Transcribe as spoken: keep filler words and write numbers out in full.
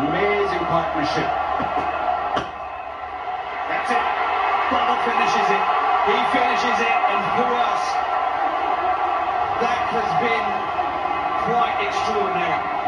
Amazing partnership. That's it. Bubble finishes it. He finishes it, and who else? That has been quite extraordinary.